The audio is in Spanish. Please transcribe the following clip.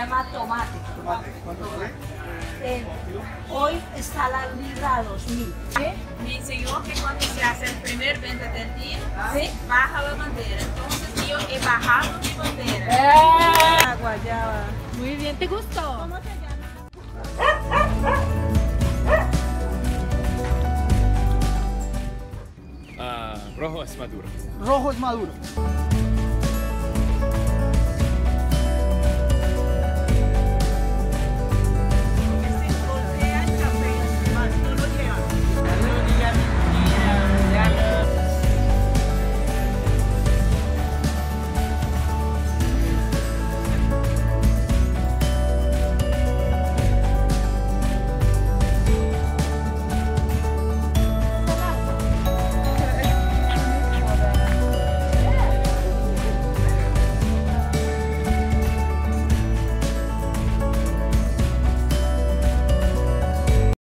llama tomate. ¿Cuánto fue? Hoy está la libra 2000. Me enseñó que cuando se hace el primer venta del día, se baja la bandera. Entonces yo he bajado mi bandera. Guayaba. Muy bien, ¿te gustó? ¿Cómo te llamas? Rojo es maduro. Rojo es maduro.